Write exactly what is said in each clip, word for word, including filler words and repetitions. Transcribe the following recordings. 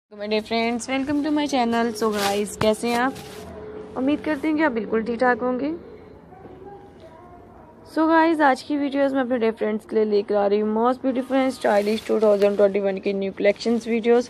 मेरे friends, welcome to my channel. So guys, कैसे हैं आप? उम्मीद करते हैं कि आप बिल्कुल ठीक ठाक होंगे। सो so गाइस, आज की वीडियोस में अपने फ्रेंड्स के लिए लेकर आ रही हूँ most beautiful and stylish two thousand twenty one की न्यू कलेक्शंस वीडियोस।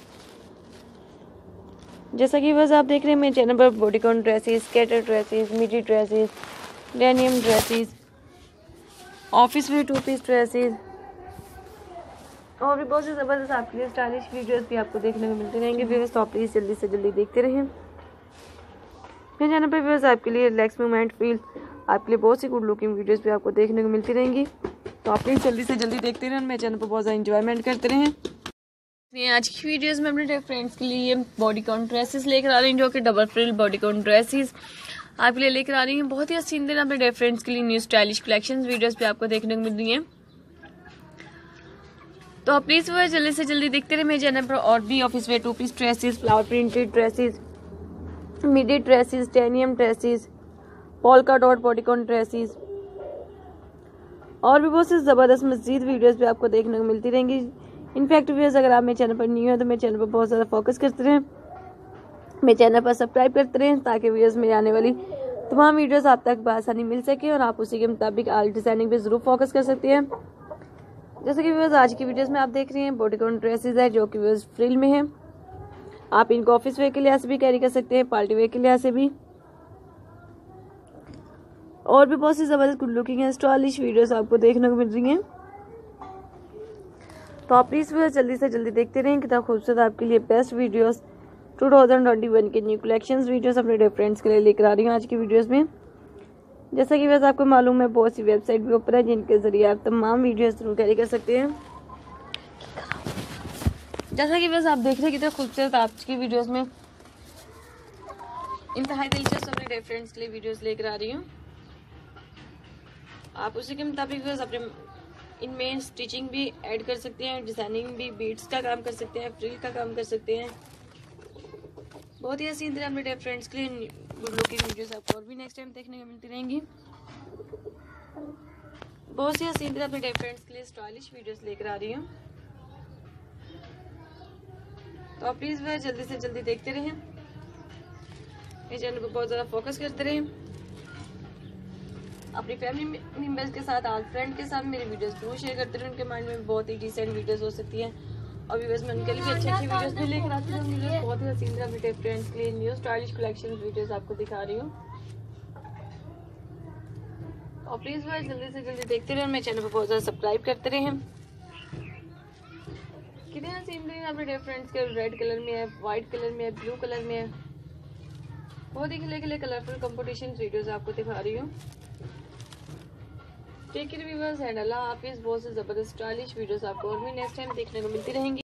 जैसा कि बस आप देख रहे हैं मेरे चैनल पर bodycon dresses, skater dresses, midi dresses, denim dresses, office wear two piece dresses और भी बहुत से ज़बरदस्त आपके लिए स्टाइलिश वीडियोस भी आपको देखने को मिलते रहेंगे। व्यूअर्स, तो प्लीज़ जल्दी से जल्दी देखते रहें मेरे चैनल पर। व्यूअर्स, आपके लिए रिलैक्स मूवमेंट फील, आपके लिए बहुत सी गुड लुकिंग वीडियोस भी आपको देखने को मिलती रहेंगी। तो आप प्लीज़ जल्दी से जल्दी देखते रहें, मेरे चैनल पर बहुत ज़्यादा इंजॉयमेंट करते रहें। आज की वीडियोस में अपने फ्रेंड्स के लिए बॉडीकॉन ड्रेसेस लेकर आ रही हैं, जो कि डबल फ्रिल बॉडीकॉन ड्रेसेस आपके लिए लेकर आ रही हैं। बहुत ही अच्छी दिन अपने फ्रेंड्स के लिए न्यू स्टाइलिश कलेक्शंस वीडियोस भी आपको देखने को मिल रही हैं। तो आप प्लीज़ वो जल्दी से जल्दी देखते रहे मेरे चैनल पर। और भी office wear two piece dresses, flower printed dresses, midi dresses, denim dresses, polka dot bodycon dresses और भी बहुत से ज़बरदस्त मज़ीद वीडियोस भी आपको देखने को मिलती रहेंगी। इनफैक्ट व्यूअर्स, अगर आप मेरे चैनल पर न्यू है तो मेरे चैनल पर बहुत ज़्यादा फोकस करते रहें, मेरे चैनल पर सब्सक्राइब करते रहें, ताकि व्यूअर्स में आने वाली तमाम वीडियोस आप तक बआसानी मिल सके और आप उसी के मुताबिक आल डिज़ाइनिंग पर ज़रूर फोकस कर सकते हैं। जैसे कि व्यूअर्स, आज की वीडियोस में आप देख रहे हैं बॉडीकॉन ड्रेसेस है, जो कि व्यूअर्स फ्रिल में है। आप इनको ऑफिस वेयर के लिहाज से भी कैरी कर सकते हैं, पार्टी वेयर के लिहाज से भी, और भी बहुत सी ज़बरदस्त गुड लुकिंग है स्टाइलिश वीडियोस आपको देखने को मिल रही हैं। तो आप प्लीज़ व्यूअर्स जल्दी से जल्दी देखते रहें, कितना खूबसूरत आपके लिए best videos two thousand twenty one के न्यू कलेक्शंस वीडियोस अपने फ्रेंड्स के लिए लेकर आ रही हूँ आज की वीडियोस में। जैसा कि वैसे आपको मालूम है, बहुत सी वेबसाइट भी ऊपर है जिनके जरिए आप तमाम वीडियोस थ्रू कैरी कर सकते हैं। जैसा कि वैसे आप देख रहे हैं कितना खूबसूरत आज की वीडियोस में इंतहाई दिलचस्प अपने फ्रेंड्स के लिए वीडियोस लेकर आ रही हूँ। आप उसी के मुताबिक बस अपने इनमें स्टिचिंग भी ऐड कर सकते हैं, डिजाइनिंग भी, बीड्स का काम कर सकते हैं, फ्रिल का काम कर सकते हैं। बहुत ही हसीन तरह अपने फ्रेंड्स के लिए गुड लुकिंग वीडियोस आपको और भी नेक्स्ट टाइम देखने को मिलती रहेंगी। बहुत सी हसीन तरह अपने फ्रेंड्स के लिए स्टाइलिश वीडियोस लेकर आ रही हूँ। तो आप प्लीज़ वह जल्दी से जल्दी देखते रहें, मेरे चैनल को बहुत ज़्यादा फोकस करते रहें। अपनी फैमिली मेम्बर्स के साथ, आल फ्रेंड के साथ मेरे वीडियोस जरूर शेयर करते रहें। उनके माइंड में बहुत ही डिसेंट वीडियोस हो सकती है और व्यूअर्स मैं उनके लिए भी अच्छी अच्छी वीडियोस भी लेकर आती हूँ। वीडियोस बहुत ही हसीन तरह मेरे फ्रेंड्स के लिए न्यू स्टाइलिश कलेक्शन वीडियोस आपको दिखा रही हूँ। और प्लीज़ वह जल्दी से जल्दी देखते रहें, मेरे चैनल पर बहुत ज़्यादा सब्सक्राइब करते रहें। कितने हसीन दिन अपने फ्रेंड्स के रेड कलर में है, वाइट कलर में है, ब्लू कलर में है, बहुत ही खिले खिले कलरफुल कंपटीशन वीडियोस आपको दिखा रही हूँ। टेक केयर व्यूअर्स एंड अल्लाह हाफिज़। बहुत से ज़बरदस्त स्टाइलिश वीडियोस आपको और भी नेक्स्ट टाइम देखने को मिलती रहेंगी।